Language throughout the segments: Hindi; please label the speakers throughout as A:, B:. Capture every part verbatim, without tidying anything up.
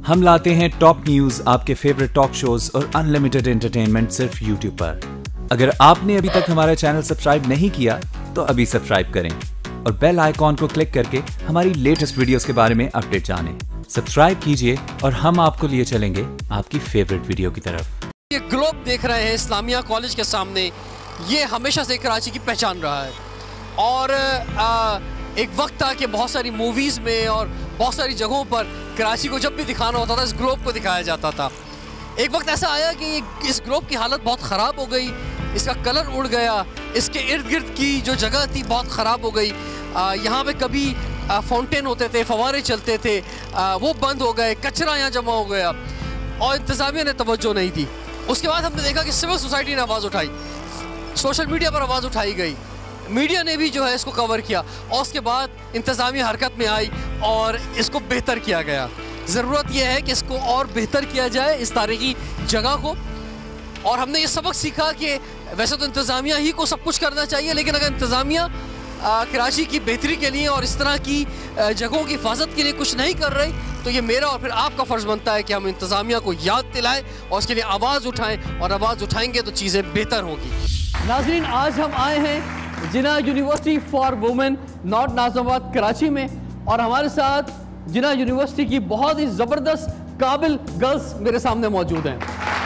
A: हम लाते हैं टॉप न्यूज, आपके फेवरेट टॉक शोज और अनलिमिटेड एंटरटेनमेंट सिर्फ यूट्यूब पर। अगर आपने अभी तक हमारा चैनल सब्सक्राइब नहीं किया तो अभी सब्सक्राइब करें और बेल आइकॉन को क्लिक करके हमारी लेटेस्ट वीडियोस के बारे में अपडेट जानें। सब्सक्राइब कीजिए और हम आपको लिए चलेंगे आपकी फेवरेट वीडियो की तरफ।
B: ये ग्लोब देख रहे हैं इस्लामिया कॉलेज के सामने, ये हमेशा से कराची की पहचान रहा है। और आ, एक वक्त था कि बहुत सारी मूवीज़ में और बहुत सारी जगहों पर कराची को जब भी दिखाना होता था इस ग्लोब को दिखाया जाता था। एक वक्त ऐसा आया कि इस ग्लोब की हालत बहुत ख़राब हो गई, इसका कलर उड़ गया, इसके इर्द गिर्द की जो जगह थी बहुत ख़राब हो गई। यहाँ पे कभी फाउंटेन होते थे, फवारे चलते थे, आ, वो बंद हो गए, कचरा यहाँ जमा हो गया और इंतज़ामिया ने तवज्जो नहीं दी। उसके बाद हमने देखा कि सिविल सोसाइटी ने आवाज़ उठाई, सोशल मीडिया पर आवाज़ उठाई गई, मीडिया ने भी जो है इसको कवर किया और उसके बाद इंतज़ामिया हरकत में आई और इसको बेहतर किया गया। ज़रूरत यह है कि इसको और बेहतर किया जाए इस तारीख़ी जगह को। और हमने ये सबक सीखा कि वैसे तो इंतज़ामिया ही को सब कुछ करना चाहिए, लेकिन अगर इंतज़ामिया कराची की बेहतरी के लिए और इस तरह की जगहों की हिफाजत के लिए कुछ नहीं कर रही तो ये मेरा और फिर आपका फ़र्ज़ बनता है कि हम इंतज़ामिया को याद दिलाएं और उसके लिए आवाज़ उठाएं, और आवाज़ उठाएंगे तो चीज़ें बेहतर होगी।
C: नाज़रीन, आज हम आए हैं Jinnah university for women north Nazimabad Karachi में, और हमारे साथ जिन्ना यूनिवर्सिटी की बहुत ही ज़बरदस्त काबिल गर्ल्स मेरे सामने मौजूद हैं।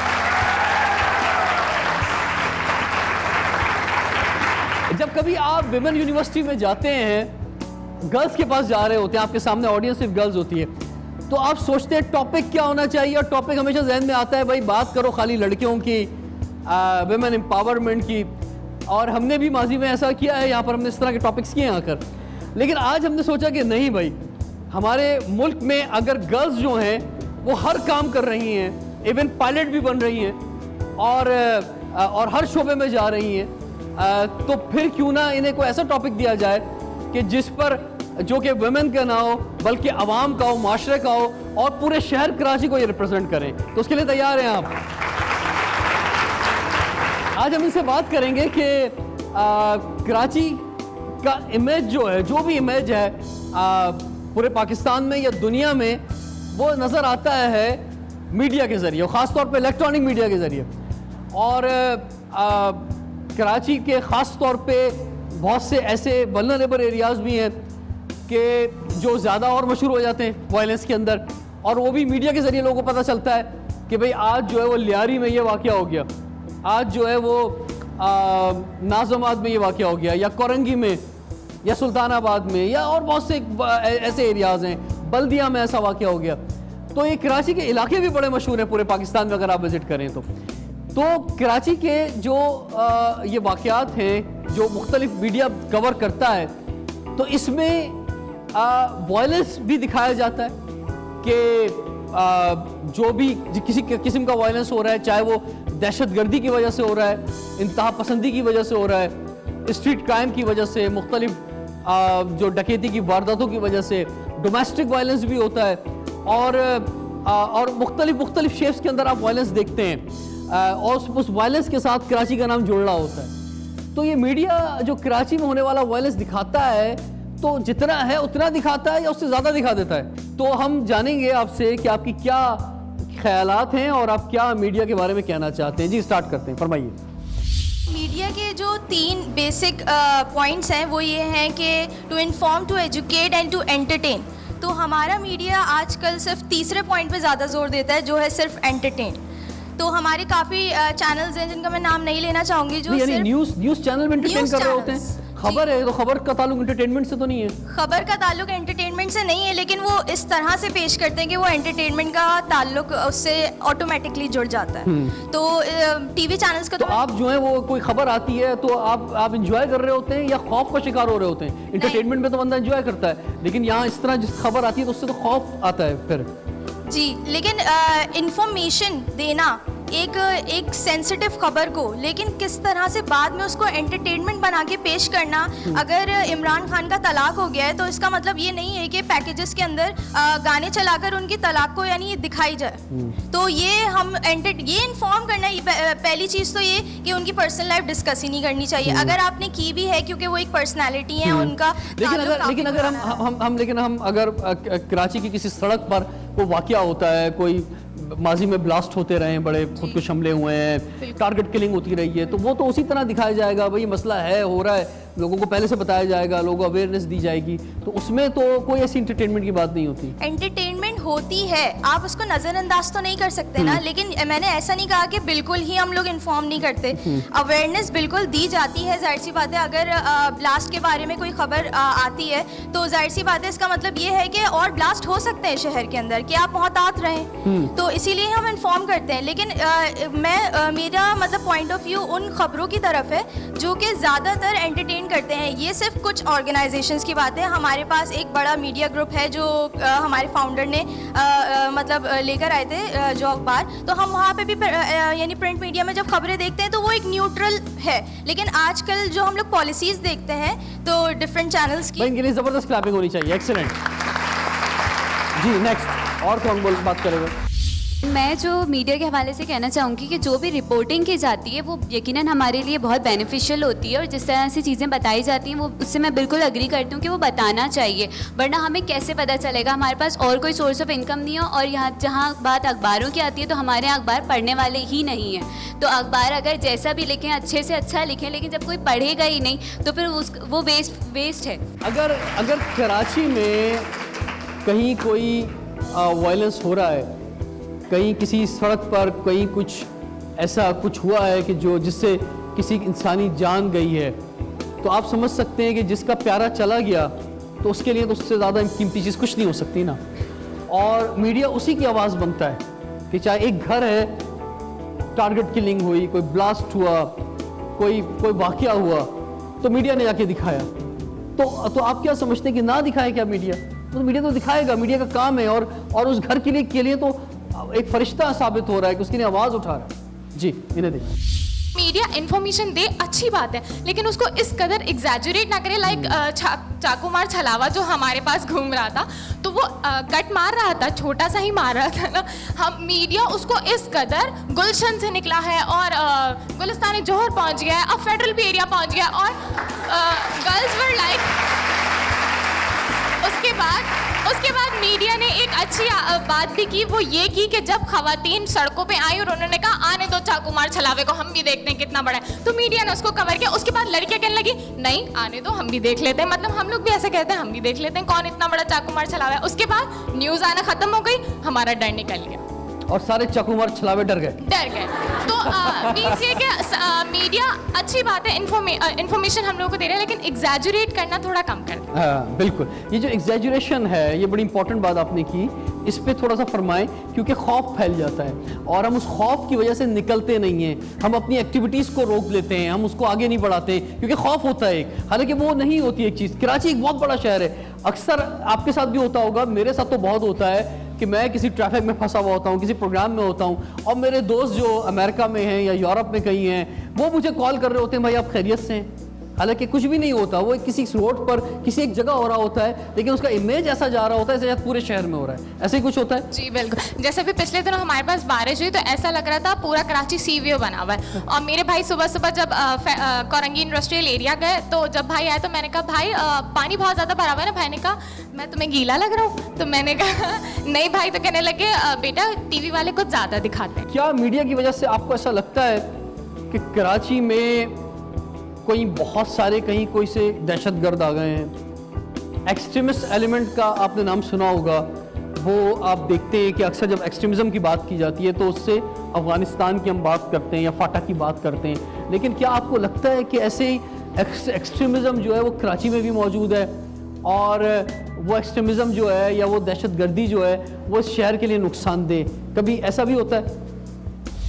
C: जब कभी आप विमेन यूनिवर्सिटी में जाते हैं, गर्ल्स के पास जा रहे होते हैं, आपके सामने ऑडियंस सिर्फ गर्ल्स होती है, तो आप सोचते हैं टॉपिक क्या होना चाहिए, और टॉपिक हमेशा जहन में आता है भाई बात करो खाली लड़कियों की, विमेन एम्पावरमेंट की। और हमने भी माजी में ऐसा किया है, यहाँ पर हमने इस तरह के टॉपिक्स किए हैं आकर। लेकिन आज हमने सोचा कि नहीं भाई, हमारे मुल्क में अगर गर्ल्स जो हैं वो हर काम कर रही हैं, इवन पायलट भी बन रही हैं और और हर शोबे में जा रही हैं, तो फिर क्यों ना इन्हें कोई ऐसा टॉपिक दिया जाए कि जिस पर जो कि वुमेन का ना हो बल्कि आवाम का हो, माशरे का हो, और पूरे शहर कराची को ये रिप्रेजेंट करें। तो उसके लिए तैयार हैं आप? आज हम इनसे बात करेंगे कि कराची का इमेज जो है, जो भी इमेज है आ, पूरे पाकिस्तान में या दुनिया में, वो नज़र आता है मीडिया के ज़रिए, ख़ास तौर पे इलेक्ट्रॉनिक मीडिया के ज़रिए। और आ, कराची के ख़ास तौर पे बहुत से ऐसे वल्नरेबल एरियाज़ भी हैं कि जो ज़्यादा और मशहूर हो जाते हैं वायलेंस के अंदर, और वो भी मीडिया के ज़रिए लोगों को पता चलता है कि भाई आज जो है वो लियारी में ये वाक़या हो गया, आज जो है वो नाज़िमाबाद में ये वाक़या हो गया, या कोरंगी में, या सुल्तानाबाद में, या और बहुत से ऐसे एरियाज़ हैं, बल्दिया में ऐसा वाक़या हो गया। तो ये कराची के इलाके भी बड़े मशहूर हैं पूरे पाकिस्तान में अगर आप विज़िट करें तो। तो कराची के जो आ, ये वाक़यात हैं जो मुख्तलिफ मीडिया कवर करता है, तो इसमें वायलेंस भी दिखाया जाता है कि जो भी किसी किस्म का वायलेंस हो रहा है, चाहे वो दहशतगर्दी की वजह से हो रहा है, इंतहा पसंदी की वजह से हो रहा है, स्ट्रीट क्राइम की वजह से, मुख्तलिफ जो डकैती की वारदातों की वजह से, डोमेस्टिक वायलेंस भी होता है, और और मुख्तलिफ मुख्तलिफ शेप्स के अंदर आप वायलेंस देखते हैं, और उस वायलेंस के साथ कराची का नाम जुड़ रहा होता है। तो ये मीडिया जो कराची में होने वाला वायलेंस दिखाता है, तो जितना है उतना दिखाता है या उससे ज़्यादा दिखा देता है। तो हम जानेंगे आपसे कि आपकी क्या ख्यालात हैं और आप क्या मीडिया के बारे में कहना चाहते हैं। जी, स्टार्ट करते हैं, फरमाइए।
D: मीडिया के जो तीन बेसिक पॉइंट्स हैं वो ये हैं कि to inform, to educate and to entertain. तो हमारा मीडिया आजकल सिर्फ तीसरे पॉइंट पे ज़्यादा जोर देता है, जो है सिर्फ एंटरटेन। तो हमारे काफ़ी चैनल्स हैं जिनका मैं नाम नहीं लेना चाहूँगी, जो
C: यानी न्यूज़ न्यूज़ चैनल में एंटरटेन कर रहे होते हैं। खबर है तो खबर का ताल्लुक एंटरटेनमेंट से तो नहीं है, खबर
D: का ताल्लुक एंटरटेनमेंट से नहीं है, लेकिन वो इस तरह से पेश करते हैं कि वो एंटरटेनमेंट का ताल्लुक उससे ऑटोमेटिकली जुड़ जाता है। तो टीवी चैनल्स का
C: तो, तो आप जो है वो कोई खबर आती है तो आप आप इंजॉय कर रहे होते हैं या खौफ का शिकार हो रहे होते हैं? एंटरटेनमेंट में तो बंदा इंजॉय करता है, लेकिन यहाँ इस तरह जिस खबर आती है तो उससे तो खौफ आता है फिर।
D: जी, लेकिन इंफॉर्मेशन देना एक एक सेंसिटिव खबर को लेकिन किस तरह से बाद में उसको एंटरटेनमेंट बना के पेश करना। अगर इमरान खान का तलाक हो गया है तो इसका मतलब ये नहीं है कि पैकेजेस के अंदर आ, गाने चलाकर उनकी तलाक को यानी दिखाई जाए। तो ये हम एंटर ये इन्फॉर्म करना है, पहली चीज़ तो ये कि उनकी पर्सनल लाइफ डिस्कस ही नहीं करनी चाहिए। अगर आपने की भी है क्योंकि वो एक पर्सनैलिटी है उनका।
C: लेकिन अगर लेकिन अगर हम हम हम लेकिन हम अगर कराची की किसी सड़क पर कोई वाकया होता है, कोई माजी में ब्लास्ट होते रहे हैं, बड़े खुदकुश हमले हुए हैं, टारगेट किलिंग होती रही है, तो वो तो उसी तरह दिखाया जाएगा, भाई मसला है, हो रहा है, लोगों को पहले से बताया जाएगा, लोगों को अवेयरनेस दी जाएगी, तो उसमें तो कोई ऐसी एंटरटेनमेंट की बात नहीं होती।
D: एंटरटेनमेंट होती है, आप उसको नज़रअंदाज तो नहीं कर सकते ना, लेकिन मैंने ऐसा नहीं कहा कि बिल्कुल ही हम लोग इन्फॉर्म नहीं करते। अवेयरनेस बिल्कुल दी जाती है, जाहिर सी बात है। अगर ब्लास्ट के बारे में कोई खबर आती है तो जाहिर सी बात है इसका मतलब ये है कि और ब्लास्ट हो सकते हैं शहर के अंदर, कि आप मोहतात रहें, तो इसीलिए हम इन्फॉर्म करते हैं। लेकिन आ, मैं आ, मेरा मतलब पॉइंट ऑफ व्यू उन खबरों की तरफ है जो कि ज़्यादातर एंटरटेन करते हैं। ये सिर्फ कुछ ऑर्गेनाइजेशंस की बात है। हमारे पास एक बड़ा मीडिया ग्रुप है जो आ, हमारे फाउंडर ने आ, आ, मतलब लेकर आए थे आ, जो अखबार, तो हम वहाँ पे भी यानी प्रिंट मीडिया में जब खबरें देखते हैं तो वो एक न्यूट्रल है। लेकिन आजकल जो हम लोग पॉलिसीज़ देखते हैं तो डिफरेंट चैनल्स की,
C: इनके लिए ज़बरदस्त क्लैपिंग होनी चाहिए। एक्सीलेंट जी। नेक्स्ट और कौन बोल बात करेगा?
E: मैं जो मीडिया के हवाले से कहना चाहूँगी कि जो भी रिपोर्टिंग की जाती है वो यकीनन हमारे लिए बहुत बेनिफिशियल होती है, और जिस तरह से चीज़ें बताई जाती हैं वो उससे मैं बिल्कुल अग्री करती हूँ कि वो बताना चाहिए, वरना हमें कैसे पता चलेगा? हमारे पास और कोई सोर्स ऑफ इनकम नहीं हो, और यहाँ जहाँ बात अखबारों की आती है तो हमारे यहाँ अखबार पढ़ने वाले ही नहीं हैं। तो अखबार अगर जैसा भी लिखें, अच्छे से अच्छा लिखें, लेकिन जब कोई पढ़ेगा ही नहीं तो फिर उस वो वेस्ट वेस्ट है।
C: अगर अगर कराची में कहीं कोई वायलेंस हो रहा है, कहीं किसी सड़क पर कहीं कुछ ऐसा कुछ हुआ है कि जो जिससे किसी इंसानी जान गई है, तो आप समझ सकते हैं कि जिसका प्यारा चला गया तो उसके लिए तो उससे ज़्यादा कीमती चीज़ कुछ नहीं हो सकती ना। और मीडिया उसी की आवाज़ बनता है कि चाहे एक घर है, टारगेट किलिंग हुई, कोई ब्लास्ट हुआ, कोई कोई वाकया हुआ, तो मीडिया ने जाके दिखाया। तो तो आप क्या समझते हैं कि ना दिखाए क्या मीडिया? तो मीडिया तो दिखाएगा, मीडिया का काम है। और और उस घर के लिए के लिए तो एक फरिश्ता साबित हो रहा है कि उसके लिए आवाज़ उठा रहा है। जी, इन्हें देखिए।
F: मीडिया इन्फॉर्मेशन दे, अच्छी बात है, लेकिन उसको इस कदर एग्जैजुरेट ना करे। लाइक चा, चाकू मार छलावा जो हमारे पास घूम रहा था, तो वो कट मार रहा था, छोटा सा ही मार रहा था ना। हम मीडिया उसको इस कदर गुलशन से निकला है और गुलिस्तान जौहर पहुंच गया है, अब फेडरल भी एरिया पहुंच गया, और गर्ल्स वर लाइक उसके बाद उसके बाद मीडिया ने एक अच्छी बात भी की, वो ये की कि जब खवातीन सड़कों पे आई और उन्होंने कहा आने दो चाकू मार छलावे को, हम भी देखते हैं कितना बड़ा है, तो मीडिया ने उसको कवर किया। उसके बाद लड़कियां कहने लगी नहीं आने दो, हम भी देख लेते हैं, मतलब हम लोग भी ऐसे कहते हैं, हम भी देख लेते हैं कौन इतना बड़ा चाकू मार छलावा है। उसके बाद न्यूज़ आना खत्म हो गई, हमारा डर निकल गया
C: और सारे चाकू मार छलावे डर गए
F: डर गए तो मीन्स ये कि मीडिया अच्छी बात है, इन्फॉर्मेशन हम लोगों को दे रहे हैं, लेकिन एग्जैजुरेट करना थोड़ा कम कर दें।
C: हाँ बिल्कुल, ये जो एग्जैजुरेशन है ये बड़ी इंपॉर्टेंट बात आपने की, इस पे थोड़ा सा फरमाएं, क्योंकि खौफ फैल जाता है और हम उस खौफ की वजह से निकलते नहीं हैं, हम अपनी एक्टिविटीज़ को रोक लेते हैं, हम उसको आगे नहीं बढ़ाते क्योंकि खौफ होता है एक, हालांकि वो नहीं होती एक चीज़। कराची एक बहुत बड़ा शहर है, अक्सर आपके साथ भी होता होगा, मेरे साथ तो बहुत होता है कि मैं किसी ट्रैफिक में फंसा हुआ होता हूँ, किसी प्रोग्राम में होता हूँ, और मेरे दोस्त जो अमेरिका में हैं या यूरोप में कहीं हैं, वो मुझे कॉल कर रहे होते हैं भाई आप खैरियत से हैं, हालांकि कुछ भी नहीं होता, वो किसी रोड पर किसी एक जगह हो रहा होता है, लेकिन उसका इमेज ऐसा जा रहा होता है जैसे पूरे शहर में हो रहा है। ऐसे ही कुछ होता है।
F: जी बिल्कुल, जैसे भी पिछले दिनों हमारे पास बारिश हुई तो ऐसा लग रहा था पूरा कराची सी व्यू बना हुआ है, और मेरे भाई सुबह सुबह जब कोरंगी इंडस्ट्रियल एरिया गए तो जब भाई आए तो मैंने कहा भाई आ, पानी बहुत ज़्यादा भरा हुआ है ना। भाई ने कहा मैं तुम्हें गीला लग रहा हूँ, तो मैंने कहा नहीं भाई, तो कहने लगे बेटा टीवी वाले कुछ ज़्यादा दिखाते हैं।
C: क्या मीडिया की वजह से आपको ऐसा लगता है कि कराची में कोई बहुत सारे कहीं कोई से दहशतगर्द आ गए हैं? एक्सट्रीमिस्ट एलिमेंट का आपने नाम सुना होगा, वो आप देखते हैं कि अक्सर जब एक्सट्रीमिज़म की बात की जाती है तो उससे अफ़गानिस्तान की हम बात करते हैं या फाटा की बात करते हैं, लेकिन क्या आपको लगता है कि ऐसे ही एक्सट्रीमिज़म जो है वो कराची में भी मौजूद है, और वो एक्सट्रीमिज़म जो है या वो दहशतगर्दी जो है वो इस शहर के लिए नुकसानदेह, कभी ऐसा भी होता है?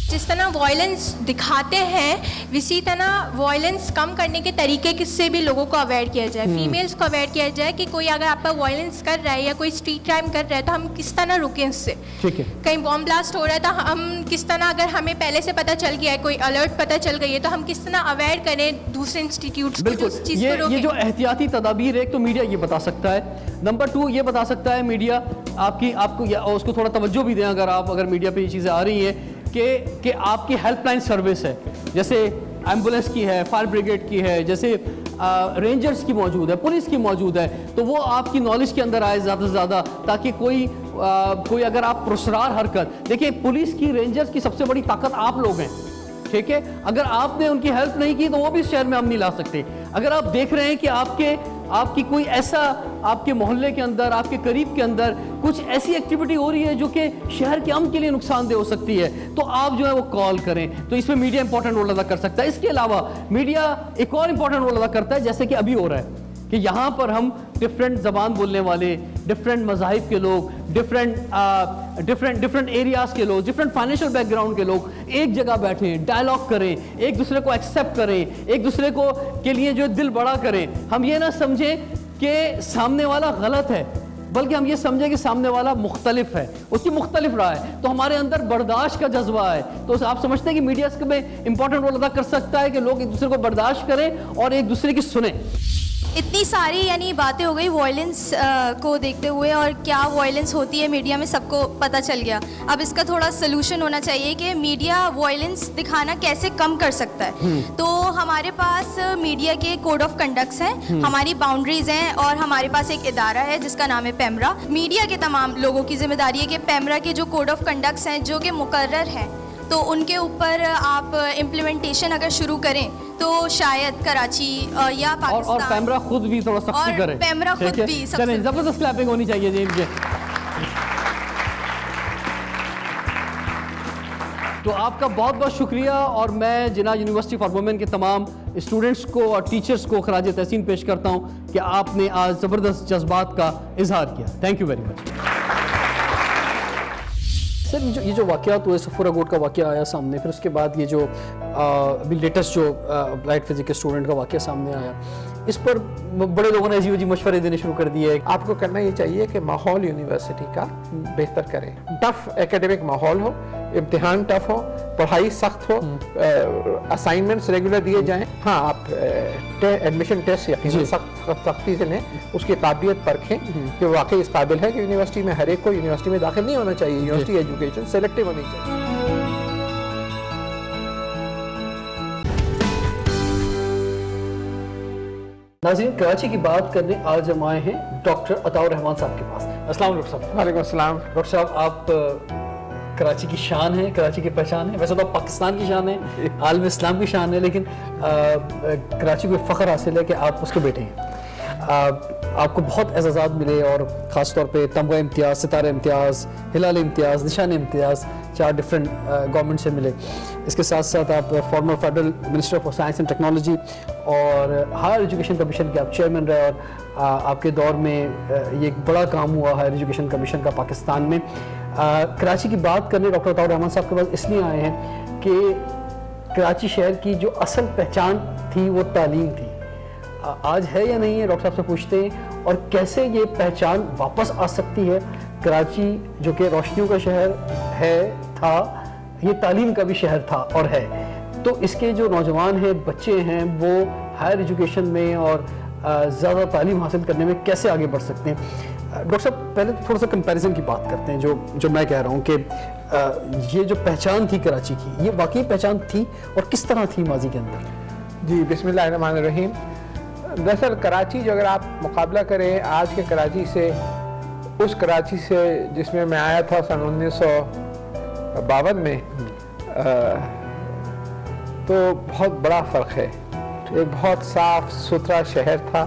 D: जिस तरह वायलेंस दिखाते हैं इसी तरह वायलेंस कम करने के तरीके किससे भी लोगों को अवेयर किया जाए, फीमेल्स को अवेयर किया जाए कि कोई अगर आप पर वायलेंस कर रहा है या कोई स्ट्रीट क्राइम कर रहा है तो हम किस तरह रुकें उससे। ठीक है, कहीं बॉम्ब ब्लास्ट हो रहा है तो हम किस तरह, अगर हमें पहले से पता चल गया है, कोई अलर्ट पता चल गई है, तो हम किस तरह अवेयर करें दूसरे इंस्टीट्यूट्स को उस चीज़ को रोकें।
C: ये जो एहतियाती तदाबीर है, एक तो मीडिया ये बता सकता है, नंबर टू ये बता सकता है मीडिया आपकी आपको उसको थोड़ा तवज्जो भी दें अगर आप अगर मीडिया पे ये चीज़ें आ रही हैं कि कि आपकी हेल्पलाइन सर्विस है, जैसे एम्बुलेंस की है, फायर ब्रिगेड की है, जैसे आ, रेंजर्स की मौजूद है, पुलिस की मौजूद है, तो वो आपकी नॉलेज के अंदर आए ज़्यादा से ज़्यादा, ताकि कोई आ, कोई अगर आप पुरस्रार हरकत देखिए, पुलिस की रेंजर्स की सबसे बड़ी ताकत आप लोग हैं, ठीक है, अगर आपने उनकी हेल्प नहीं की तो वो भी शहर में हम नहीं ला सकते। अगर आप देख रहे हैं कि आपके आपकी कोई ऐसा आपके मोहल्ले के अंदर, आपके करीब के अंदर कुछ ऐसी एक्टिविटी हो रही है जो कि शहर के अमन के लिए नुकसानदेह हो सकती है, तो आप जो है वो कॉल करें, तो इसमें मीडिया इंपॉर्टेंट रोल अदा कर सकता है। इसके अलावा मीडिया एक और इंपॉर्टेंट रोल अदा करता है, जैसे कि अभी हो रहा है कि यहाँ पर हम डिफरेंट ज़बान बोलने वाले, डिफरेंट मज़ाहिब के लोग, डिफरेंट डिफरेंट डिफरेंट एरियाज़ के लोग, डिफरेंट फाइनेंशियल बैकग्राउंड के लोग एक जगह बैठें, डायलॉग करें, एक दूसरे को एक्सेप्ट करें, एक दूसरे को के लिए जो दिल बड़ा करें। हम ये ना समझें कि सामने वाला गलत है, बल्कि हम ये समझें कि सामने वाला मुख्तलिफ है, उसकी मुख्तलिफ राय है, तो हमारे अंदर बर्दाश्त का जज्बा है। तो आप समझते हैं कि मीडिया इसमें इंपॉर्टेंट रोल अदा कर सकता है कि लोग एक दूसरे को बर्दाश्त करें और एक दूसरे की सुने।
D: इतनी सारी यानी बातें हो गई वायलेंस को देखते हुए, और क्या वायलेंस होती है मीडिया में सबको पता चल गया। अब इसका थोड़ा सलूशन होना चाहिए कि मीडिया वायलेंस दिखाना कैसे कम कर सकता है। तो हमारे पास मीडिया के कोड ऑफ कंडक्ट्स हैं, हमारी बाउंड्रीज हैं, और हमारे पास एक इदारा है जिसका नाम है पेमरा। मीडिया के तमाम लोगों की जिम्मेदारी है कि पेमरा के जो कोड ऑफ कंडक्ट्स हैं जो कि मुकर्रर हैं, तो उनके ऊपर आप इम्प्लीमेंटेशन अगर शुरू करें तो शायद कराची या पाकिस्तान
C: और, और पेमरा खुद भी थोड़ा सख्ती करे,
D: पेमरा खुद भी
C: सबसे जबरदस्त क्लैपिंग होनी चाहिए जी इनके। तो आपका बहुत बहुत शुक्रिया, और मैं जिन्ना यूनिवर्सिटी फॉर वुमेन के तमाम स्टूडेंट्स को और टीचर्स को खराज तहसीन पेश करता हूँ कि आपने आज ज़बरदस्त जज्बात का इजहार किया। Thank you very much. Sir ये जो ये जो वाक़यात हुए, सफूरा गोट का वाक़या आया सामने, फिर उसके बाद ये जो आ, अभी लेटेस्ट जो अप्लाइड फिजिक्स के स्टूडेंट का वाक़या सामने आया, इस पर बड़े लोगों ने अजीब अजीब मशवरे देने शुरू कर दिए।
G: आपको करना ये चाहिए कि माहौल यूनिवर्सिटी का बेहतर करें, टफ एकेडमिक माहौल हो, इम्तिहान टफ हो, पढ़ाई सख्त हो, असाइनमेंट्स रेगुलर दिए जाएं। हाँ, आप टे, एडमिशन टेस्ट यकीनन सख्त सख्ती से लें, उसकी काबिलियत परखें कि वाकई इस काबिल है कि यूनिवर्सिटी में हर एक को यूनिवर्सिटी में दाखिल नहीं होना चाहिए। यूनिवर्सिटी एजुकेशन सेलेक्टिव होनी चाहिए।
C: नाज़रीन, कराची की बात करने आज हम आए हैं डॉक्टर अताउर रहमान साहब के पास। अस्सलाम वालेकुम डॉक्टर साहब।
G: वालेकुम अस्सलाम।
C: डॉक्टर साहब, आप कराची की शान है, कराची की पहचान है, वैसे तो पाकिस्तान की शान है, आलम इस्लाम की शान है, लेकिन आ, कराची को फ़ख्र हासिल है कि आप उसके बेटे हैं। आ, आपको बहुत एजाज़ात मिले, और ख़ास तौर पे तमगा इम्तियाज़, सितारा इम्तियाज़, हिलाल इम्तियाज़, निशान इम्तियाज़, चार डिफरेंट गवर्नमेंट से मिले। इसके साथ साथ आप former federal minister for science and technology और हायर एजुकेशन कमीशन के आप चेयरमैन रहे, और आ, आपके दौर में ये एक बड़ा काम हुआ हायर एजुकेशन कमीशन का पाकिस्तान में। आ, कराची की बात करने डॉक्टर अताउर रहमान साहब के पास इसलिए आए हैं कि कराची शहर की जो असल पहचान थी वो तालीम थी, आ, आज है या नहीं है, डॉक्टर साहब से पूछते हैं, और कैसे ये पहचान वापस आ सकती है। कराची जो कि रोशनियों का शहर है, था, ये तालीम का भी शहर था और है, तो इसके जो नौजवान हैं, बच्चे हैं, वो हायर एजुकेशन में और ज़्यादा तालीम हासिल करने में कैसे आगे बढ़ सकते हैं। डॉक्टर साहब, पहले तो थोड़ा सा कंपैरिजन की बात करते हैं, जो जो मैं कह रहा हूँ कि ये जो पहचान थी कराची की, ये वाकई पहचान थी और किस तरह थी माजी के अंदर।
G: जी, बिस्मिल्लाहिर्रहमानिर्रहीम। दरअसल कराची जो अगर आप मुकाबला करें आज के कराची से उस कराची से जिसमें मैं आया था सन उन्नीस सौ बावन में, आ, तो बहुत बड़ा फ़र्क है। एक बहुत साफ़ सुथरा शहर था,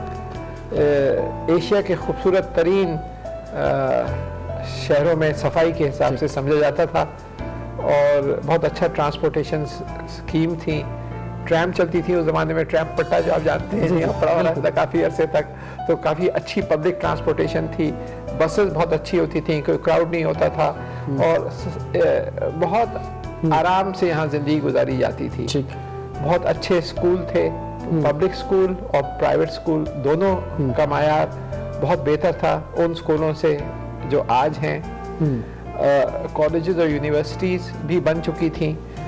G: एशिया के खूबसूरत तरीन शहरों में सफाई के हिसाब से समझा जाता था, और बहुत अच्छा ट्रांसपोर्टेशन स्कीम थी। ट्रैम चलती थी उस ज़माने में, ट्रैम पट्टा जो आप जानते हैं, यहाँ पड़ा हुआ था काफ़ी अरसे तक, तो काफ़ी अच्छी पब्लिक ट्रांसपोर्टेशन थी। बसेस बहुत अच्छी होती थी, कोई क्राउड नहीं होता था, और बहुत आराम से यहाँ ज़िंदगी गुजारी जाती थी। बहुत अच्छे स्कूल थे, पब्लिक स्कूल और प्राइवेट स्कूल दोनों का मायार बहुत बेहतर था उन स्कूलों से जो आज हैं। कॉलेजेस और यूनिवर्सिटीज़ भी बन चुकी थी।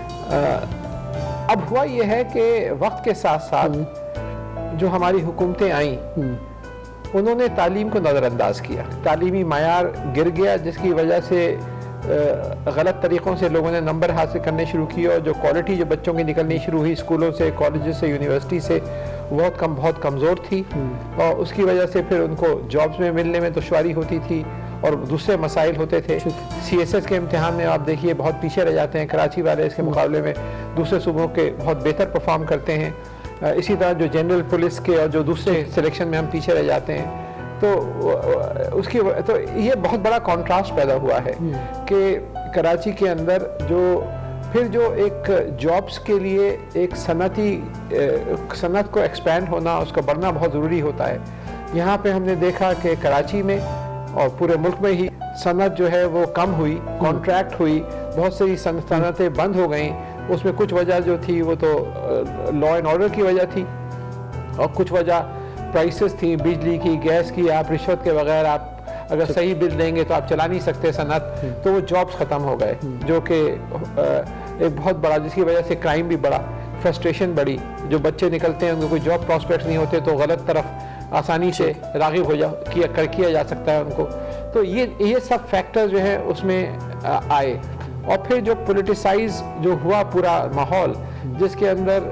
G: अब हुआ ये है कि वक्त के साथ साथ जो हमारी हुकूमतें आईं उन्होंने तालीम को नज़रअंदाज किया, तालीमी मायार गिर गया, जिसकी वजह से गलत तरीक़ों से लोगों ने नंबर हासिल करने शुरू किए और जो क्वालिटी जो बच्चों की निकलनी शुरू हुई स्कूलों से, कॉलेजेस से, यूनिवर्सिटी से, बहुत कम बहुत कमज़ोर थी और उसकी वजह से फिर उनको जॉब्स में मिलने में दुश्वारी होती थी और दूसरे मसाइल होते थे। सी एस एस के इम्तिहान में आप देखिए बहुत पीछे रह जाते हैं, कराची वाले इसके मुकाबले में दूसरे सूबों के बहुत बेहतर परफॉर्म करते हैं। इसी तरह जो जनरल पुलिस के और जो दूसरे सिलेक्शन में हम पीछे रह जाते हैं। तो उसकी तो ये बहुत बड़ा कॉन्ट्रास्ट पैदा हुआ है कि कराची के अंदर जो फिर जो एक जॉब्स के लिए एक सनती सनत को एक्सपैंड होना, उसका बढ़ना बहुत ज़रूरी होता है। यहाँ पे हमने देखा कि कराची में और पूरे मुल्क में ही सनत जो है वो कम हुई, कॉन्ट्रैक्ट हुई, बहुत सारी सनतें बंद हो गई। उसमें कुछ वजह जो थी वो तो लॉ एंड ऑर्डर की वजह थी और कुछ वजह प्राइसेस थी, बिजली की, गैस की। आप रिश्वत के बगैर आप अगर सही बिल देंगे तो आप चला नहीं सकते सनत, तो वो जॉब्स ख़त्म हो गए, जो कि एक बहुत बड़ा, जिसकी वजह से क्राइम भी बढ़ा, फ्रस्ट्रेशन बढ़ी। जो बच्चे निकलते हैं उनको कोई जॉब प्रॉस्पेक्ट नहीं होते तो गलत तरफ आसानी से राग़िब हो जा किया कर किया जा सकता है उनको। तो ये ये सब फैक्टर जो है उसमें आए और फिर जो पोलिटिसाइज जो हुआ पूरा माहौल, जिसके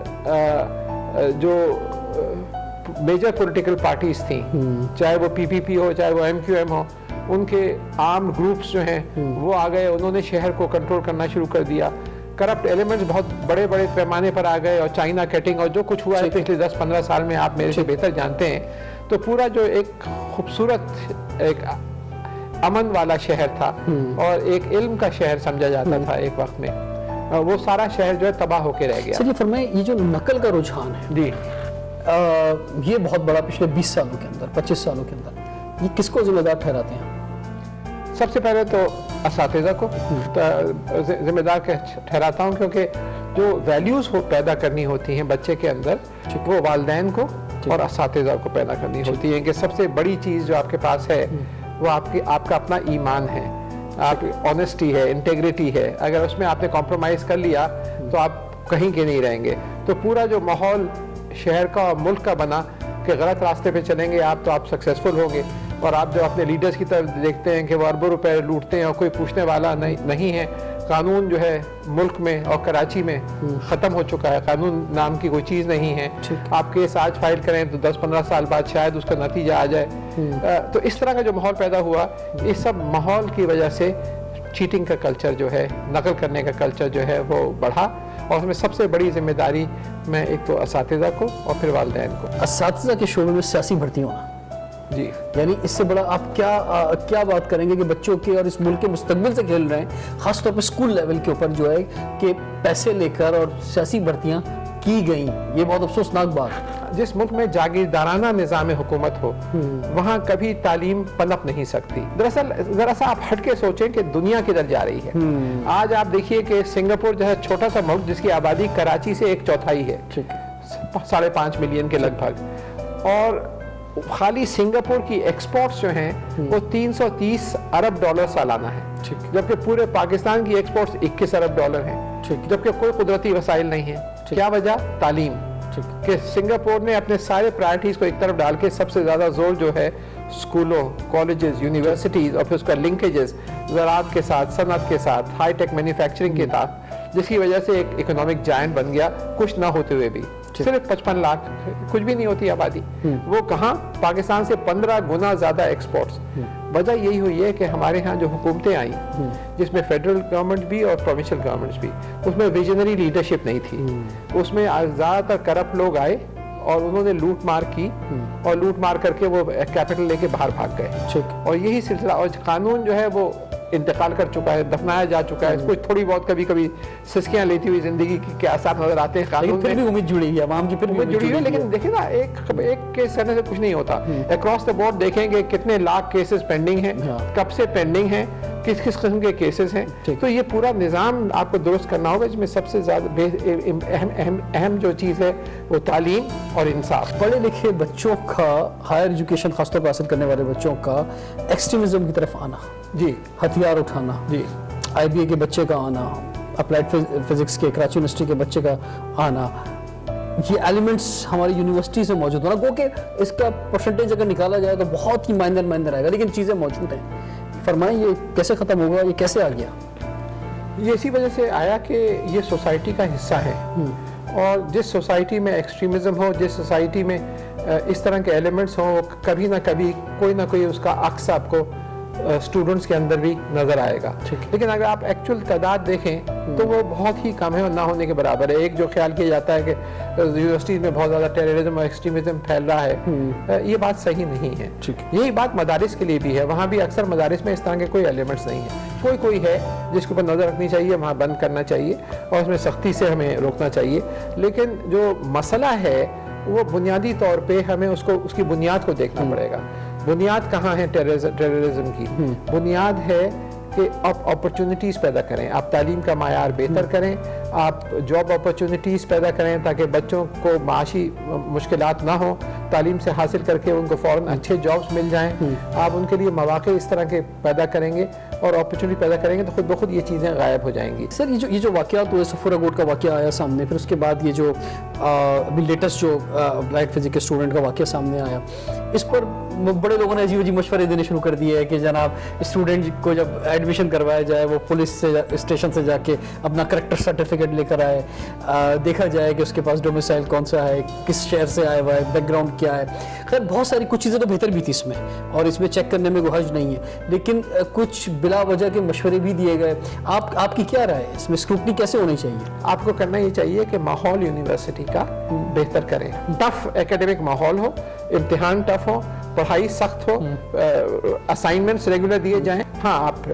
G: अंदर जो मेजर पॉलिटिकल पार्टीज थी, चाहे वो पीपीपी हो चाहे वो एमक्यूएम हो, उनके आर्म ग्रुप्स जो हैं वो आ गए, उन्होंने शहर को कंट्रोल करना शुरू कर दिया। करप्ट एलिमेंट्स बहुत बड़े बड़े पैमाने पर आ गए और चाइना कटिंग और जो कुछ हुआ है पिछले दस पंद्रह साल में आप मेरे से बेहतर जानते हैं। तो पूरा जो एक खूबसूरत एक अमन वाला शहर था और एक इल्म का शहर समझा जाता था एक वक्त में, वो सारा शहर जो है तबाह होके रह गया।
C: सर ये फरमाएं, ये जो नकल का रुझान है
G: जी,
C: आ, ये बहुत बड़ा पिछले बीस सालों के अंदर, पच्चीस सालों के अंदर, ये किसको जिम्मेदार ठहराते हैं?
G: सबसे पहले तो असातिज़ा को जिम्मेदार ठहराता हूँ, क्योंकि जो वैल्यूज़ हो पैदा करनी होती हैं बच्चे के अंदर, वो वालिदैन को और असातिज़ा को पैदा करनी होती है। कि सबसे बड़ी चीज़ जो आपके पास है वो आपकी आपका अपना ईमान है, आपकी ऑनेस्टी है, इंटेग्रिटी है। अगर उसमें आपने कॉम्प्रोमाइज़ कर लिया तो आप कहीं के नहीं रहेंगे। तो पूरा जो माहौल शहर का और मुल्क का बना कि गलत रास्ते पे चलेंगे आप तो आप सक्सेसफुल होंगे, और आप जो अपने लीडर्स की तरफ देखते हैं कि वो अरबों रुपए लूटते हैं और कोई पूछने वाला नहीं नहीं है। कानून जो है मुल्क में और कराची में ख़त्म हो चुका है, कानून नाम की कोई चीज़ नहीं है। आप केस आज फाइल करें तो दस पंद्रह साल बाद शायद उसका नतीजा आ जाए। तो इस तरह का जो माहौल पैदा हुआ, इस सब माहौल की वजह से चीटिंग का कल्चर जो है, नकल करने का कल्चर जो है वो बढ़ा, और उसमें सबसे बड़ी जिम्मेदारी मैं एक तो असातिज़ा को और फिर वालिदैन को।
C: असातिज़ा के शोबे में सियासी भर्ती होना
G: जी,
C: यानी इससे बड़ा आप क्या आ, क्या बात करेंगे कि बच्चों के और इस मुल्क के मुस्तकबिल से खेल रहे हैं, खासतौर पर स्कूल लेवल के ऊपर जो है कि पैसे लेकर और सियासी भर्तियां की गई। ये बहुत अफसोसनाक बात है।
G: जिस मुल्क में जागीरदाराना निज़ाम हुकूमत हो वहाँ कभी तालीम पनप नहीं सकती। दरअसल जरा सा आप हट के सोचें कि दुनिया किधर जा रही है। आज आप देखिए कि सिंगापुर जो है छोटा सा मुल्क, जिसकी आबादी कराची से एक चौथाई है, साढ़े पाँच मिलियन के लगभग, और खाली सिंगापुर की एक्सपोर्ट्स जो हैं वो तीन सौ तीस अरब डॉलर सालाना है, जबकि पूरे पाकिस्तान की एक्सपोर्ट्स इक्कीस अरब डॉलर हैं, जबकि कोई कुदरती वसाइल नहीं है। क्या वजह? तालीम। कि सिंगापुर ने अपने सारे प्रायोरिटीज को एक तरफ डाल के सबसे ज्यादा जोर जो है स्कूलों, कॉलेजेस, यूनिवर्सिटीज और फिर उसका लिंकेजेस ज़राअत के साथ, सनत के साथ, हाई टेक मैन्युफैक्चरिंग के साथ, जिसकी वजह से एक इकोनॉमिक जायंट बन गया, कुछ ना होते हुए भी। सिर्फ पचपन लाख, कुछ भी नहीं होती आबादी, वो कहाँ, पाकिस्तान से पंद्रह गुना ज्यादा एक्सपोर्ट्स। वजह यही हुई है कि हमारे यहाँ जो हुकूमतें आई, जिसमें फेडरल गवर्नमेंट भी और प्रोविंशियल गवर्नमेंट्स भी, उसमें विजनरी लीडरशिप नहीं थी। उसमें ज्यादातर करप्ट लोग आए और उन्होंने लूट मार की, और लूट मार करके वो कैपिटल लेके बाहर भाग गए, और यही सिलसिला। और कानून जो है वो इंतकाल कर चुका है, दफनाया जा चुका है। कुछ थोड़ी बहुत कभी कभी सिस्कियां लेती हुई जिंदगी के आसार नजर आते हैं कानून में,
C: फिर भी उम्मीद जुड़ी है, आवाम की फिर भी
G: उम्मीद जुड़ी है। लेकिन देखिए ना, एक एक केस करने से कुछ नहीं होता। अक्रॉस द बोर्ड देखेंगे कितने लाख केसेस पेंडिंग हैं, कब से पेंडिंग हैं, किस किस किस्म के केसेस हैं। तो ये पूरा निज़ाम आपको दुरुस्त करना होगा, जिसमें सबसे ज़्यादा अहम अहम अहम जो चीज़ है वो तालीम और इंसाफ।
C: पढ़े लिखे बच्चों का, हायर एजुकेशन खासतौर पर हासिल करने वाले बच्चों का एक्सट्रीमिज्म की तरफ आना,
G: जी,
C: हथियार उठाना, जी, आई बी ए के बच्चे का आना, अप्लाइड फिजिक्स के कराची यूनिवर्सिटी के बच्चे का आना, ये एलिमेंट्स हमारी यूनिवर्सिटी से मौजूद होना, क्योंकि इसका परसेंटेज अगर निकाला जाए तो बहुत ही माइनर माइनर आएगा, लेकिन चीज़ें मौजूद हैं। फरमाएं ये कैसे ख़त्म होगा, ये कैसे आ गया?
G: ये इसी वजह से आया कि ये सोसाइटी का हिस्सा है, और जिस सोसाइटी में एक्सट्रीमिज़म हो, जिस सोसाइटी में इस तरह के एलिमेंट्स हों, कभी ना कभी कोई ना कोई उसका अक्स आपको स्टूडेंट्स के अंदर भी नज़र आएगा। लेकिन अगर आप एक्चुअल तादाद देखें तो वो बहुत ही कम है और ना होने के बराबर है। एक जो ख्याल किया जाता है कि यूनिवर्सिटीज़ में बहुत ज़्यादा टेररिज्म और एक्सट्रीमिज्म फैल रहा है, ये बात सही नहीं है। यही बात मदारिस के लिए भी है, वहाँ भी अक्सर मदारिस में इस तरह के कोई एलिमेंट्स नहीं है। कोई कोई है जिसके ऊपर नज़र रखनी चाहिए, वहाँ बंद करना चाहिए और उसमें सख्ती से हमें रोकना चाहिए। लेकिन जो मसला है वो बुनियादी तौर पे हमें उसको उसकी बुनियाद को देखना पड़ेगा। बुनियाद कहाँ है टेररिज्म की? बुनियाद है कि आप अपॉर्चुनिटीज़ पैदा करें, आप तालीम का मायार बेहतर करें, आप जॉब अपॉर्चुनिटीज़ पैदा करें ताकि बच्चों को माशी मुश्किलात ना हो, तालीम से हासिल करके उनको फ़ौरन अच्छे जॉब्स मिल जाएं। आप उनके लिए मौक़े इस तरह के पैदा करेंगे और अपॉर्चुनिटी पैदा करेंगे तो खुद ब खुद ये चीज़ें गायब हो जाएंगी।
C: सर ये जो ये जो वाक़यात हुए, सफूरा गोट का वाक़या आया सामने, फिर उसके बाद ये जो अभी लेटेस्ट जो अप्लाइड फिजिक्स के स्टूडेंट का वाक़या सामने आया, इस पर बड़े लोगों ने अजीब अजीब मशवरे देने शुरू कर दिए हैं कि जनाब स्टूडेंट को जब एडमिशन करवाया जाए वो पुलिस से स्टेशन से जाके अपना करेक्टर सर्टिफिकेट लेकर आए, आ, देखा जाए कि उसके पास डोमिसाइल कौन सा है, किस शहर से आया हुआ है, बैकग्राउंड क्या है। खैर बहुत सारी कुछ चीज़ें तो बेहतर भी थी इसमें और इसमें चेक करने में कोई हर्ज नहीं है, लेकिन कुछ बिला वजह के मशवरे भी दिए गए। आप आपकी क्या राय है इसमें, स्क्रूटनी कैसे होनी चाहिए?
G: आपको करना ये चाहिए कि माहौल यूनिवर्सिटी का बेहतर करें, टफ एकेडमिक माहौल हो, इम्तिहान टफ हो, पढ़ाई सख्त हो, असाइनमेंट्स रेगुलर दिए जाएं। हाँ, आप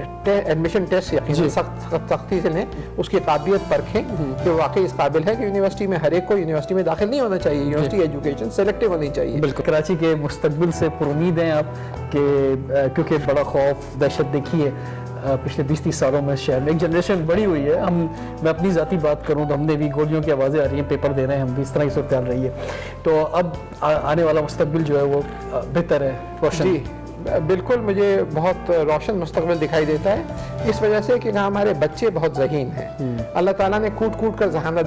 G: एडमिशन टेस्ट यकीनन सख्त सख्ती से लें, उसकी काबिलियत परखें कि वाकई इस काबिल है कि यूनिवर्सिटी में हर एक को यूनिवर्सिटी में दाखिल नहीं होना चाहिए। यूनिवर्सिटी एजुकेशन सेलेक्टिव होनी चाहिए।
C: बिल्कुल। कराची के मुस्तकबिल से पुरुमीद हैं आप कि क्योंकि बड़ा खौफ दहशत देखी है पिछले बीस तीस सालों में शहर में, एक जनरेशन बड़ी हुई है। हम मैं अपनी ज़ाती बात करूं तो हमने भी गोलियों की आवाज़ें आ रही हैं, पेपर दे रहे हैं, हम भी इस तरह की सूरत रही है। तो अब आ, आने वाला मुस्तकबिल जो है वो बेहतर है, रोशन।
G: जी बिल्कुल, मुझे बहुत रोशन मुस्तकबिल दिखाई देता है इस वजह से कि हमारे बच्चे बहुत ज़हीन हैं। अल्लाह ताला ने कूट कूट कर जहानत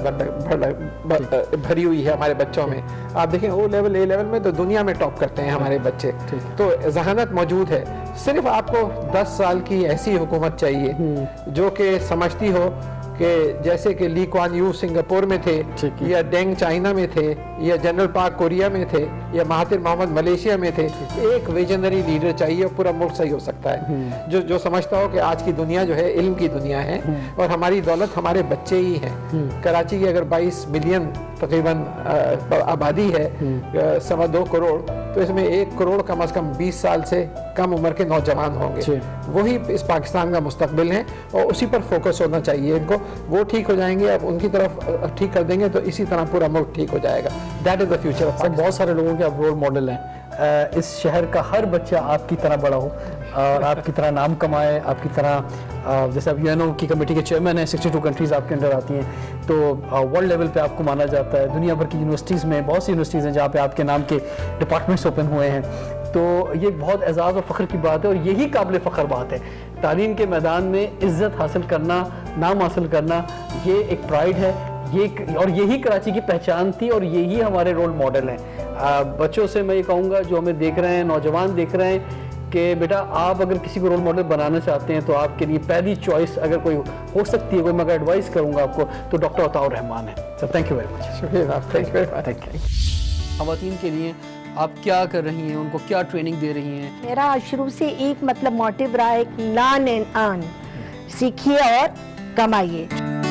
G: भरी हुई है हमारे बच्चों में। आप देखें ओ लेवल ए लेवल में तो दुनिया में टॉप करते हैं हमारे बच्चे, तो जहानत मौजूद है। सिर्फ आपको दस साल की ऐसी हुकूमत चाहिए जो कि समझती हो कि जैसे कि ली कुआन यू सिंगापुर में थे, या डेंग चाइना में थे, या जनरल पार्क कोरिया में थे, या महातिर मोहम्मद मलेशिया में थे। एक विजनरी लीडर चाहिए और पूरा मुल्क सही हो सकता है, जो जो समझता हो कि आज की दुनिया जो है इल्म की दुनिया है और हमारी दौलत हमारे बच्चे ही हैं। कराची की अगर बाईस मिलियन तकरीबन आबादी है, सवा दो करोड़, तो इसमें एक करोड़ कम अज़ कम बीस साल से कम उम्र के नौजवान होंगे। वही इस पाकिस्तान का मुस्तकबिल है और उसी पर फोकस होना चाहिए इनको। वो ठीक हो जाएंगे, अब उनकी तरफ ठीक कर देंगे तो इसी तरह पूरा मुल्क ठीक हो जाएगा। That is the future of Pakistan.
C: बहुत सारे लोगों के आप रोल मॉडल हैं। इस शहर का हर बच्चा आपकी तरह बड़ा हो और आपकी तरह नाम कमाए, आपकी तरह जैसे अब यूएनओ की कमेटी के चेयरमैन हैं, सिक्सटी टू कंट्रीज़ आपके अंडर आती हैं, तो वर्ल्ड लेवल पे आपको माना जाता है। दुनिया भर की यूनिवर्सिटीज़ में बहुत सी यूनिवर्सिटीज़ हैं जहाँ पे आपके नाम के डिपार्टमेंट्स ओपन हुए हैं, तो ये बहुत एजाज़ और फ़ख्र की बात है और यही काबिल फ़ख्र बात है। तालीम के मैदान में इज़्ज़त हासिल करना, नाम हासिल करना, ये एक प्राइड है, ये और यही कराची की पहचान थी और यही हमारे रोल मॉडल हैं। बच्चों से मैं ये कहूँगा जो हमें देख रहे हैं, नौजवान देख रहे हैं, कि बेटा आप अगर किसी को रोल मॉडल बनाना चाहते हैं तो आपके लिए पहली चॉइस अगर कोई हो सकती है, कोई मैं एडवाइस करूँगा आपको, तो डॉक्टर अताउर रहमान है। Sir thank you very much.
G: शुक्रिया, thank you very much.
C: Thank you. ख़वातीन के लिए आप क्या कर रही हैं, उनको क्या ट्रेनिंग दे रही हैं?
H: मेरा शुरू से एक मतलब मोटिव रहा है कि लर्न एंड अर्न, सीखिए और कमाइए।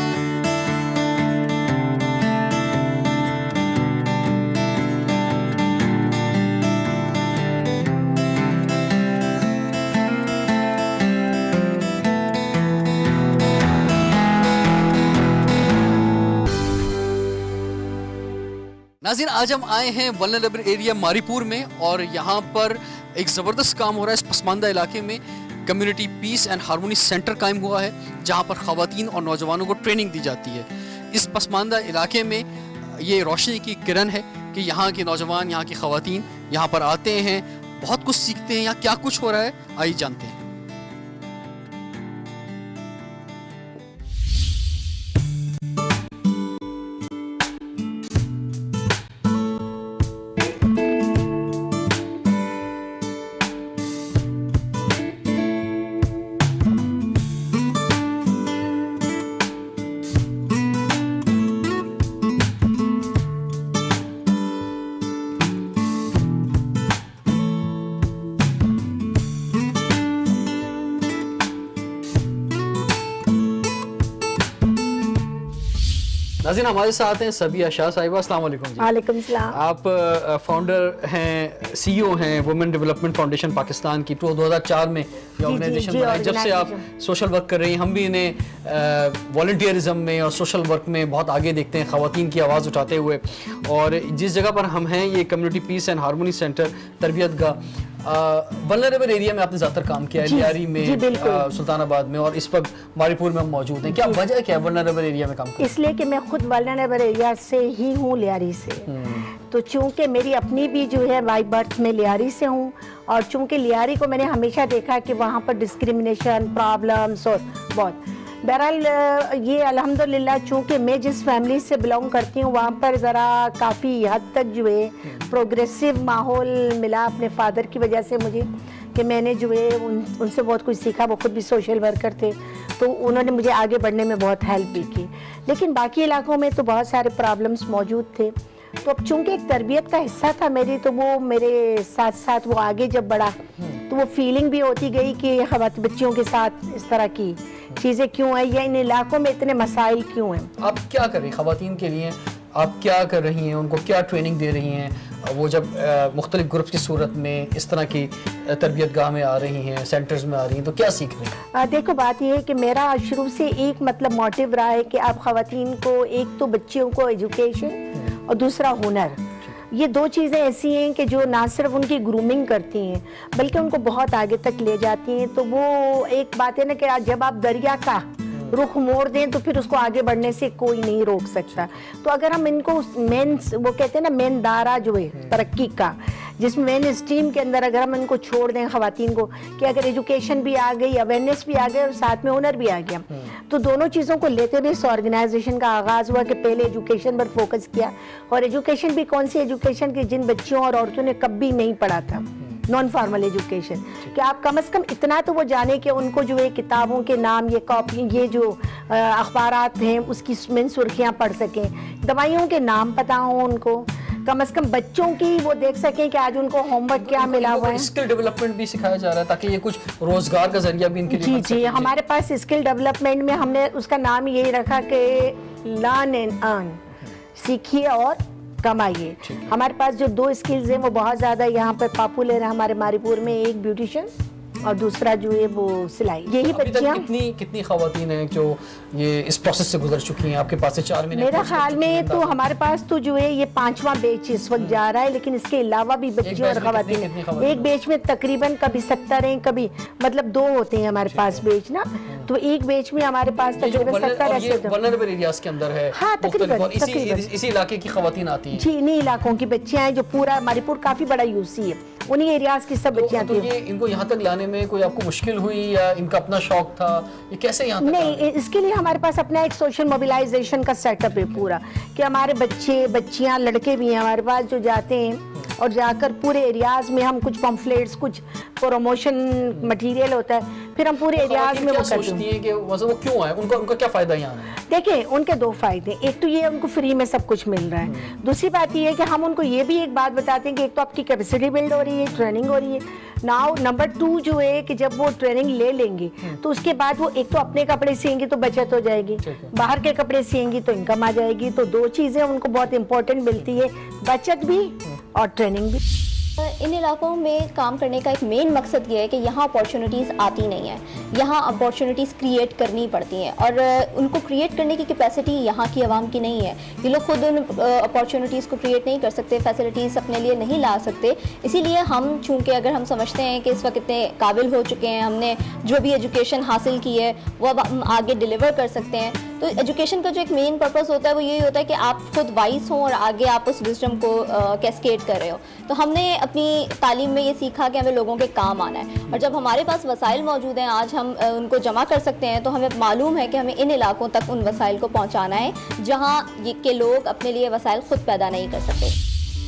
B: नाज़रीन, आज हम आए हैं वल्नरेबल एरिया मारीपुर में और यहाँ पर एक ज़बरदस्त काम हो रहा है इस पसमानदा इलाके में। Community peace and harmony centre कायम हुआ है, जहाँ पर ख़वातीन और नौजवानों को ट्रेनिंग दी जाती है। इस पसमानदा इलाके में ये रोशनी की किरण है कि यहाँ के नौजवान, यहाँ की ख़वातीन यहाँ पर आते हैं, बहुत कुछ सीखते हैं। यहाँ क्या कुछ हो रहा है, आइए जानते हैं। नाज़रीन, हमारे साथ हैं सबिया शाह साहिबा। अस्सलाम वालेकुम जी।
H: वालेकुम सलाम।
B: आप फाउंडर हैं, सीईओ हैं वुमेन डेवलपमेंट फाउंडेशन पाकिस्तान की। दो हज़ार चार में ये ऑर्गेनाइजेशन बनाई। जब से आप सोशल वर्क कर रही हैं, हम भी इन्हें वॉलंटियरिज्म में और सोशल वर्क में बहुत आगे देखते हैं, ख़वातीन की आवाज़ उठाते हुए। और जिस जगह पर हम हैं, ये community peace and harmony centre तरबियत गाह वल्नरेबल एरिया में आपने ज़्यादातर काम किया है, लियारी में, सुल्तानाबाद में, और इस वक्त मारीपुर में हम मौजूद हैं। क्या वजह क्या है वल्नरेबल एरिया में काम करने?
H: इसलिए कि मैं खुद वल्नरेबल एरिया से ही हूँ, लियारी से। तो चूंकि मेरी अपनी भी जो है बाई बर्थ में लियारी से हूँ, और चूंकि लियारी को मैंने हमेशा देखा कि वहाँ पर डिस्क्रिमिनेशन, प्रॉब्लम्स और बहुत। बहरहाल ये अल्हम्दुलिल्लाह, चूँकि मैं जिस फैमिली से बिलोंग करती हूँ वहाँ पर ज़रा काफ़ी हद तक जो है प्रोग्रेसिव माहौल मिला अपने फादर की वजह से मुझे, कि मैंने जो है उन उनसे बहुत कुछ सीखा। वो खुद भी सोशल वर्कर थे, तो उन्होंने मुझे आगे बढ़ने में बहुत हेल्प भी की। लेकिन बाकी इलाकों में तो बहुत सारे प्रॉब्लम्स मौजूद थे। तो अब चूँकि एक तरबियत का हिस्सा था मेरी, तो वो मेरे साथ साथ वो आगे जब बढ़ा तो वो फीलिंग भी होती गई कि बच्चियों के साथ इस तरह की चीज़ें क्यों हैं, या इन इलाकों में इतने मसाइल क्यों हैं।
B: आप क्या कर रही हैं ख़वातीन के लिए? आप क्या कर रही हैं? उनको क्या ट्रेनिंग दे रही हैं? वो जब मुख्तलिफ ग्रुप्स की सूरत में इस तरह की तरबियत गाह में आ रही हैं, सेंटर्स में आ रही हैं, तो क्या सीख रही हैं?
H: आ, देखो, बात यह है कि मेरा शुरू से एक मतलब मोटिव रहा है कि आप ख़वातीन को, एक तो बच्चियों को एजुकेशन और दूसरा हुनर, ये दो चीज़ें ऐसी हैं कि जो ना सिर्फ उनकी ग्रूमिंग करती हैं बल्कि उनको बहुत आगे तक ले जाती हैं। तो वो एक बात है ना कि जब आप दरिया का रुख मोड़ दें तो फिर उसको आगे बढ़ने से कोई नहीं रोक सकता। तो अगर हम इनको मेन, वो कहते हैं ना मेन दायरा जो है तरक्की का, जिसमें मेन स्ट्रीम के अंदर अगर हम इनको छोड़ दें ख़वातीन को, कि अगर एजुकेशन भी आ गई, अवेयरनेस भी आ गई और साथ में हुनर भी आ गया, तो दोनों चीज़ों को लेते हुए इस ऑर्गेनाइजेशन का आगाज़ हुआ कि पहले एजुकेशन पर फोकस किया। और एजुकेशन भी कौन सी एजुकेशन की जिन बच्चियों और औरतों ने कभी नहीं पढ़ा था, नॉन फॉर्मल एजुकेशन, कि आप कम से कम इतना तो वो जाने कि उनको जो है किताबों के नाम, ये कॉपी, ये जो अखबारात हैं उसकी मेन सुर्खियाँ पढ़ सकें, दवाइयों के नाम पता हो उनको, कम से कम बच्चों की वो देख सकें कि आज उनको होमवर्क क्या मिला हुआ है।
B: स्किल डेवलपमेंट भी सिखाया जा रहा है ताकि ये कुछ रोजगार का जरिया भी इनके लिए
H: जी जी हमारे पास स्किल डेवलपमेंट में हमने उसका नाम यही रखा कि लर्न एंड अर्न, सीखिए और कमाइए। हमारे पास जो दो स्किल्स हैं वो बहुत ज़्यादा यहाँ पर पॉपुलर है हमारे मारीपुर में, एक ब्यूटिशियन और दूसरा जो है वो सिलाई। यही बच्चियाँ
B: कितनी कितनी ख़वातीन हैं जो ये इस प्रोसेस से गुजर चुकी हैं आपके पास से चार महीने?
H: मेरा ख्याल में तो हमारे पास तो जो है ये पांचवा बैच इस वक्त जा रहा है, लेकिन इसके अलावा भी बच्चे और ख़वातीन, एक बैच में तकरीबन कभी सत्तर हैं, कभी मतलब दो होते हैं हमारे पास बैच ना, तो एक बैच में हमारे पास तकरीबन सत्तर ऐसे
B: वल्नरेबल एरियाज के अंदर है।
H: हाँ, तकरीबन
B: इसी इलाके की ख़वातीन आती हैं।
H: जी, इन्हीं इलाकों की बच्चियाँ हैं, जो पूरा मारीपुर काफ़ी बड़ा यूसी है, उन्हीं एरियाज की सब बच्चियाँ थी।
B: ये इनको यहाँ तक लाने में कोई आपको मुश्किल हुई या इनका अपना शौक था, ये कैसे यहाँ तक?
H: नहीं, इसके लिए हमारे पास अपना एक सोशल मोबिलाइजेशन का सेटअप है पूरा, कि हमारे बच्चे, बच्चियाँ, लड़के भी हैं हमारे पास जो जाते हैं और जाकर पूरे एरियाज में हम कुछ पम्फलेट्स, कुछ प्रमोशन मटेरियल होता है, फिर हम पूरे एरियाज में वो करते हैं
B: कि वो क्यों है, उनका उनका क्या फ़ायदा यहाँ है?
H: देखिए, उनके दो फायदे, एक तो ये उनको फ्री में सब कुछ मिल रहा है, दूसरी बात ये है कि हम उनको ये भी एक बात बताते हैं कि एक तो आपकी कैपेसिटी बिल्ड हो रही है, ट्रेनिंग हो रही है, नाउ नंबर टू जो है कि जब वो ट्रेनिंग ले लेंगे तो उसके बाद वो एक तो अपने कपड़े सिएंगे तो बचत हो जाएगी, बाहर के कपड़े सिएंगी तो इनकम आ जाएगी, तो दो चीज़ें उनको बहुत इंपॉर्टेंट मिलती है, बचत भी और ट्रेनिंग भी।
I: इन इलाकों में काम करने का एक मेन मकसद ये है कि यहाँ अपॉर्चुनिटीज़ आती नहीं है, यहाँ अपॉर्चुनिटीज़ क्रिएट करनी पड़ती हैं और उनको क्रिएट करने की कैपेसिटी यहाँ की आवाम की नहीं है। ये लोग खुद उन अपॉर्चुनिटीज़ को क्रिएट नहीं कर सकते, फैसिलिटीज़ अपने लिए नहीं ला सकते। इसीलिए हम चूँकि अगर हम समझते हैं कि इस वक्त इतने काबिल हो चुके हैं, हमने जो भी एजुकेशन हासिल की है वो अब हम आगे डिलीवर कर सकते हैं, तो एजुकेशन का जो एक मेन पर्पस होता है वो यही होता है कि आप खुद वाइस हों और आगे आप उस विजडम को कैस्केड कर रहे हो। तो हमने अपनी तालीम में ये सीखा कि हमें लोगों के काम आना है और जब हमारे पास वसाइल मौजूद हैं, आज हम उनको जमा कर सकते हैं, तो हमें मालूम है कि हमें इन इलाकों तक उन वसाइल को पहुंचाना है जहां ये के लोग अपने लिए वसाइल खुद पैदा नहीं कर सकते।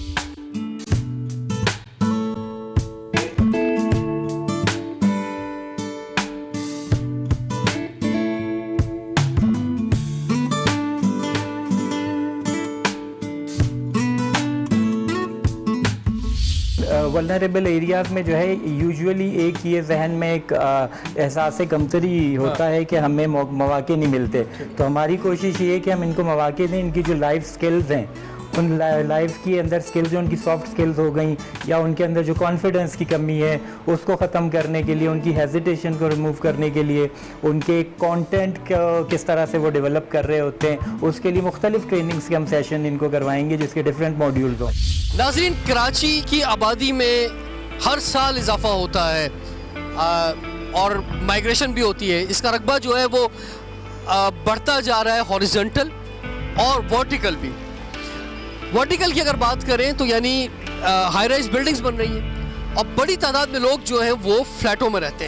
J: वल्नरेबल एरियाज़ में जो है यूजुअली एक ये जहन में एक एहसास कमतरी होता है कि हमें मौके नहीं मिलते, तो हमारी कोशिश ये है कि हम इनको मौके दें। इनकी जो लाइफ स्किल्स हैं, उन लाइफ की अंदर स्किल्स जो उनकी सॉफ्ट स्किल्स हो गई या उनके अंदर जो कॉन्फिडेंस की कमी है उसको ख़त्म करने के लिए, उनकी हेजिटेशन को रिमूव करने के लिए, उनके कंटेंट किस तरह से वो डेवलप कर रहे होते हैं, उसके लिए मुख्तलिफ ट्रेनिंग्स के हम सेशन इनको करवाएंगे जिसके डिफरेंट मॉड्यूल्स हों।
B: नाज़रीन, कराची की आबादी में हर साल इजाफा होता है आ, और माइग्रेशन भी होती है। इसका रकबा जो है वो आ, बढ़ता जा रहा है, हॉरिजॉन्टल और वर्टिकल भी। वर्टिकल की अगर बात करें तो यानी हाई राइज बिल्डिंग्स बन रही हैं और बड़ी तादाद में लोग जो हैं वो फ्लैटों में रहते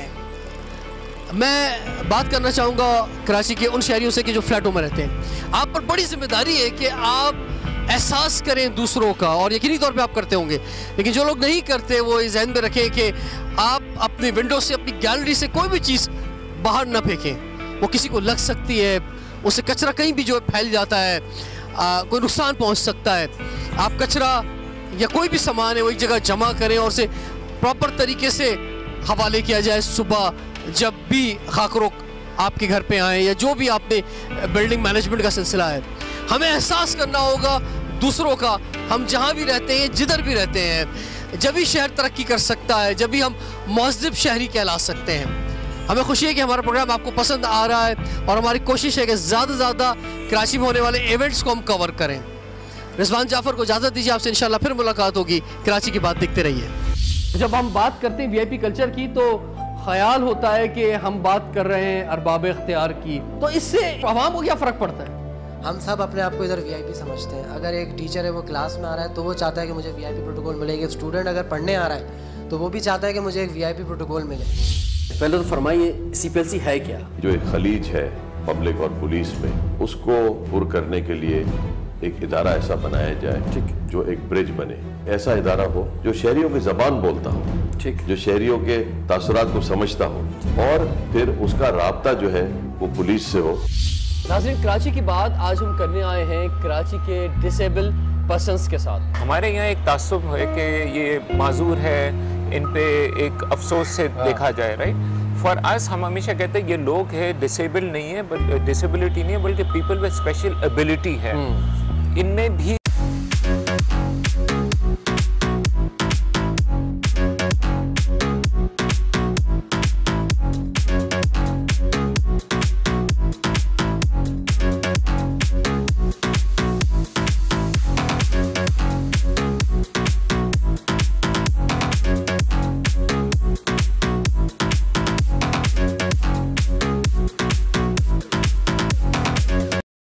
B: हैं। मैं बात करना चाहूँगा कराची के उन शहरियों से कि जो फ्लैटों में रहते हैं। आप पर बड़ी जिम्मेदारी है कि आप एहसास करें दूसरों का, और यकीनी तौर पे आप करते होंगे, लेकिन जो लोग नहीं करते वो इस ज़हन में रखें कि आप अपनी विंडो से, अपनी गैलरी से कोई भी चीज़ बाहर ना फेंकें। वो किसी को लग सकती है, उससे कचरा कहीं भी जो है फैल जाता है, आ, कोई नुकसान पहुंच सकता है। आप कचरा या कोई भी सामान है वो एक जगह जमा करें और उसे प्रॉपर तरीके से हवाले किया जाए। सुबह जब भी खाकरों आपके घर पे आए या जो भी आपने बिल्डिंग मैनेजमेंट का सिलसिला है, हमें एहसास करना होगा दूसरों का। हम जहाँ भी रहते हैं, जिधर भी रहते हैं, जब भी शहर तरक्की कर सकता है, जब भी हम महज़िब शहरी कहला सकते हैं। हमें खुशी है कि हमारा प्रोग्राम आपको पसंद आ रहा है और हमारी कोशिश है कि ज़्यादा से ज़्यादा कराची में होने वाले इवेंट्स को हम कवर करें। रिजवान जाफर को इजाज़त दीजिए, आपसे इंशाल्लाह फिर मुलाकात होगी। कराची की बात देखते रहिए।
C: जब हम बात करते हैं वीआईपी कल्चर की तो ख्याल होता है कि हम बात कर रहे हैं अरबाब इख्तियार की, तो इससे आवाम को क्या फ़र्क पड़ता है?
K: हम सब अपने आप को इधर वीआईपी समझते हैं। अगर एक टीचर है वो क्लास में आ रहा है तो वो चाहता है कि मुझे वीआईपी प्रोटोकॉल मिले। एक स्टूडेंट अगर पढ़ने आ रहा है तो वो भी चाहता है कि मुझे एक वीआईपी प्रोटोकॉल मिले।
B: पहले तो फरमाइए सीपीएलसी है क्या?
L: जो एक खलीज है पब्लिक और पुलिस में, उसको पुर करने के लिए एक इदारा ऐसा बनाया जाए, ठीक, जो एक ब्रिज बने। ऐसा इदारा हो जो शहरियों की ज़बान बोलता हो, ठीक, जो शहरियों के तासुरात को समझता हो और फिर उसका राब्ता जो है वो पुलिस से हो।
C: नाज़रीन, कराची की बात आज हम करने आए हैं कराची के डिसेबल पर्सन्स के साथ।
M: हमारे यहाँ एक तासुब है कि ये माजूर है, इन पे एक अफसोस से देखा जाए, राइट। फॉर अस हम हमेशा कहते हैं ये लोग है डिसेबल नहीं है, बट डिसेबिलिटी नहीं है बल्कि पीपल विद स्पेशल एबिलिटी है। इनमें भी